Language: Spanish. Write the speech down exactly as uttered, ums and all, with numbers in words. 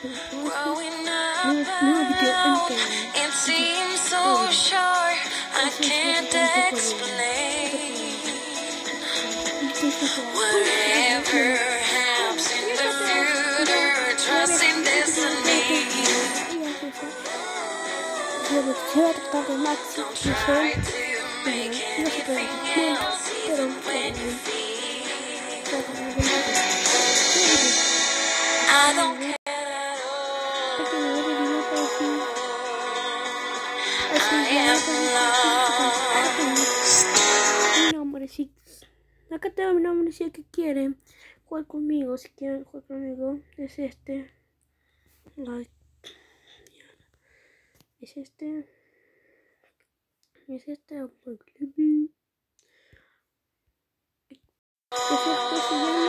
Growing up, it seems so short, I can't explain. Whatever happens in the future, trust in destiny. Try to make anything else even when you feel I don't care at all. I am lost. Mi nombre sí. Acá tengo mi nombre si el que quiere jugar conmigo, si quieren jugar conmigo, es este. Ay, es este. Es este. Es este, se llama